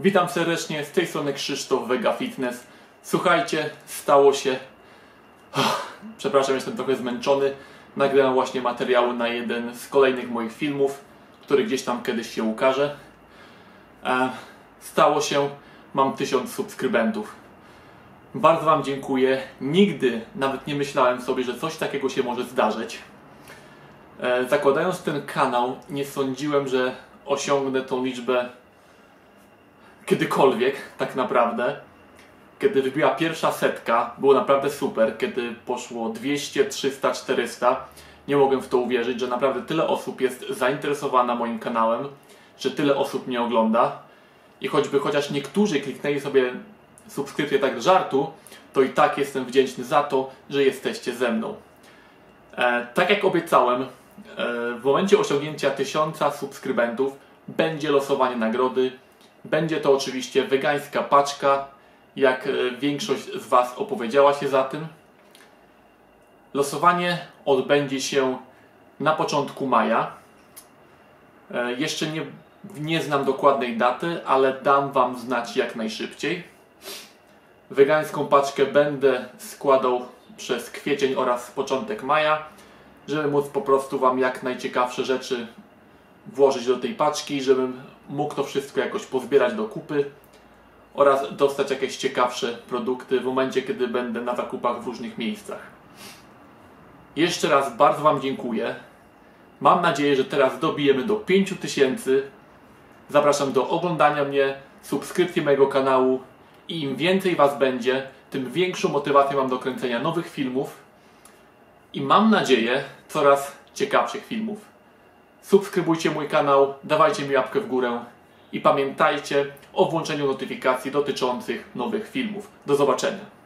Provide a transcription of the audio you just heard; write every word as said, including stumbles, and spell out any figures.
Witam serdecznie, z tej strony Krzysztof Vega Fitness. Słuchajcie, stało się... Przepraszam, jestem trochę zmęczony. Nagrałem właśnie materiały na jeden z kolejnych moich filmów, który gdzieś tam kiedyś się ukaże. Stało się, mam tysiąc subskrybentów. Bardzo Wam dziękuję. Nigdy nawet nie myślałem sobie, że coś takiego się może zdarzyć. Zakładając ten kanał, nie sądziłem, że osiągnę tą liczbę kiedykolwiek, tak naprawdę. Kiedy wybiła pierwsza setka, było naprawdę super. Kiedy poszło dwieście, trzysta, czterysta, nie mogłem w to uwierzyć, że naprawdę tyle osób jest zainteresowana moim kanałem, że tyle osób mnie ogląda. I choćby chociaż niektórzy kliknęli sobie subskrypcję tak do żartu, to i tak jestem wdzięczny za to, że jesteście ze mną. E, tak jak obiecałem, e, w momencie osiągnięcia tysiąca subskrybentów będzie losowanie nagrody. Będzie to oczywiście wegańska paczka, jak większość z Was opowiedziała się za tym. Losowanie odbędzie się na początku maja. E, jeszcze nie, nie znam dokładnej daty, ale dam Wam znać jak najszybciej. Wegańską paczkę będę składał przez kwiecień oraz początek maja, żeby móc po prostu Wam jak najciekawsze rzeczy włożyć do tej paczki, żebym mógł to wszystko jakoś pozbierać do kupy oraz dostać jakieś ciekawsze produkty w momencie, kiedy będę na zakupach w różnych miejscach. Jeszcze raz bardzo Wam dziękuję. Mam nadzieję, że teraz dobijemy do pięciu tysięcy. Zapraszam do oglądania mnie, subskrypcji mojego kanału i im więcej Was będzie, tym większą motywację mam do kręcenia nowych filmów i mam nadzieję coraz ciekawszych filmów. Subskrybujcie mój kanał, dawajcie mi łapkę w górę i pamiętajcie o włączeniu notyfikacji dotyczących nowych filmów. Do zobaczenia.